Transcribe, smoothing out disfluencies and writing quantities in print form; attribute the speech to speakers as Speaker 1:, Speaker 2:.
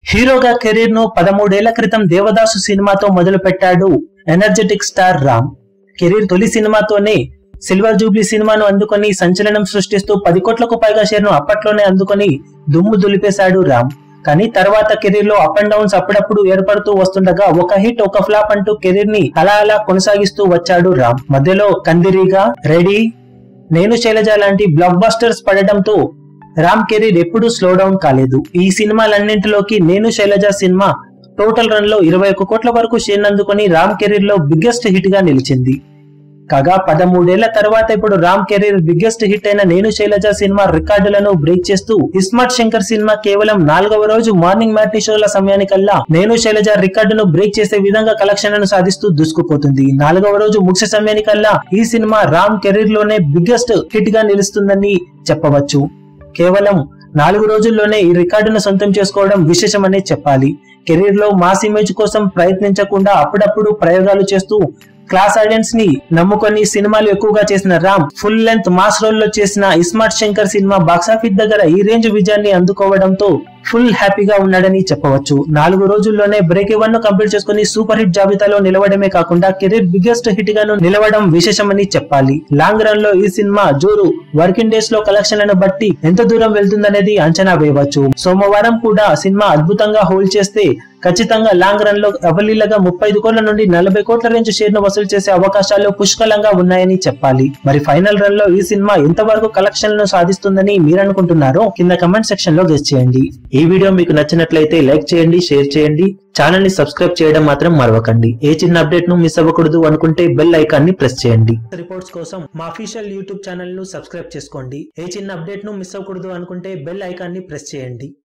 Speaker 1: హీరోగా కెరీర్ ను 13 ఏళ్ల క్రితం దేవదాసు సినిమాతో మొదలు పెట్టాడు ఎనర్జెటిక్ స్టార్ రామ్. కెరీర్ తొలి సినిమాతోనే సిల్వర్ జూబ్లీ సినిమాను అందుకొని సంచలనం సృష్టిస్తూ 10 కోట్లకు పైగా షేర్ ను అప్పట్లోనే అందుకొని దుమ్ము దులిపేశాడు రామ్. కానీ తర్వాత కెరీర్ లో అప్ అండ్ డౌన్స్ అప్పుడప్పుడు ఏర్పడుతూ వస్తుండగా ఒక హిట్ ఒక ఫ్లాప్ అంటూ కెరీర్ ని అలా కొనసాగిస్తూ వచ్చాడు రామ్. మధ్యలో కందిరీగా, రెడీ, నేను శైలజ లాంటి బ్లాక్ బస్టర్స్ పడడంతో రామ్ కెరీర్ ఎప్పుడూ స్లో డౌన్ కాలేదు. ఈ సినిమాలన్నింటిలోకి నేను శైలజ సినిమా టోటల్ రన్ లో 21 కోట్ల వరకు షేర్ అందుకొని రామ్ కెరీర్ లో బిగ్గెస్ట్ హిట్ గా నిలిచింది. కాగా 13 ఏళ్ల తర్వాత ఇప్పుడు రామ్ కెరీర్ బిగ్గెస్ట్ హిట్ అయిన నేను శైలజ సినిమా రికార్డులను బ్రేక్ చేస్తూ ఇస్మార్ట్ శంకర్ సినిమా కేవలం 4వ రోజు మార్నింగ్ మ్యాట్నీ షోల సమయానికల్లా నేను శైలజ రికార్డును బ్రేక్ చేసే విధంగా కలెక్షన్లను సాధిస్తూ దూసుకుపోతుంది. 4వ రోజు ముగిసే సమయానికల్లా ఈ సినిమా రామ్ కెరీర్ లోనే బిగ్గెస్ట్ హిట్ గా నిలుస్తుందని చెప్పవచ్చు. కేవలం 4 రోజుల్లోనే ఈ రికార్డును సొంతం చేసుకోవడం విశేషమనే చెప్పాలి. కెరీర్ లో మాస్ ఇమేజ్ కోసం ప్రయత్నించకుండా అప్పుడప్పుడు ప్రయోగాలు చేస్తూ క్లాస్ ఆడియన్స్ ని నమ్ముకొని సినిమాలు ఎక్కువగా చేసిన Ram full length mass role లో చేసిన ఇస్మార్ట్ శంకర్ సినిమా బాక్సాఫీస్ దగ్గర ఈ రేంజ్ విజయాన్ని అందుకోవడంతో ఫుల్ హ్యాపీగా ఉన్నాడని చెప్పవచ్చు. 4 రోజుల్లోనే బ్రేక్ ఈవెన్ ను కంప్లీట్ చేసుకుని సూపర్ హిట్ జాబితాలో నిలవడమే కాకుండా కెరీర్ బిగ్గెస్ట్ హిట్ గాను నిలవడం విశేషమని చెప్పాలి. లాంగ్ రన్ లో ఈ సినిమా జోరు వర్కింగ్ డేస్ లో కలెక్షన్లను బట్టి ఎంత దూరం వెళ్తుందనేది అంచనా వేయవచ్చు. సోమవారం కూడా సినిమా అద్భుతంగా హోల్డ్ చేస్తే ఖచ్చితంగా లాంగ్ రన్ లో అవలీలగా 35 కోట్ల నుండి 40 కోట్ల రేంజ్ షేర్ ను వసూలు చేసే అవకాశాలు పుష్కలంగా ఉన్నాయని చెప్పాలి. మరి ఫైనల్ రన్ లో ఈ సినిమా ఎంతవరకు కలెక్షన్లను సాధిస్తుందని మీరనుకుంటున్నారో కింద కమెంట్ సెక్షన్ లో గెస్ చేయండి. ఈ వీడియో మీకు నచ్చినట్లయితే లైక్ చేయండి, షేర్ చేయండి, ఛానల్ ని సబ్స్క్రైబ్ చేయడం మాత్రం మరవకండి. ఏ చిన్న అప్డేట్ ను మిస్ అవ్వకూడదు అనుకుంటే బెల్ ఐకాన్ ని ప్రెస్ చేయండి. రిపోర్ట్స్ కోసం మా అఫీషియల్ యూట్యూబ్ ఛానల్ ను సబ్స్క్రైబ్ చేసుకోండి. ఏ చిన్న అప్డేట్ ను మిస్ అవ్వకూడదు అనుకుంటే బెల్ ఐకాన్ ని ప్రెస్ చేయండి.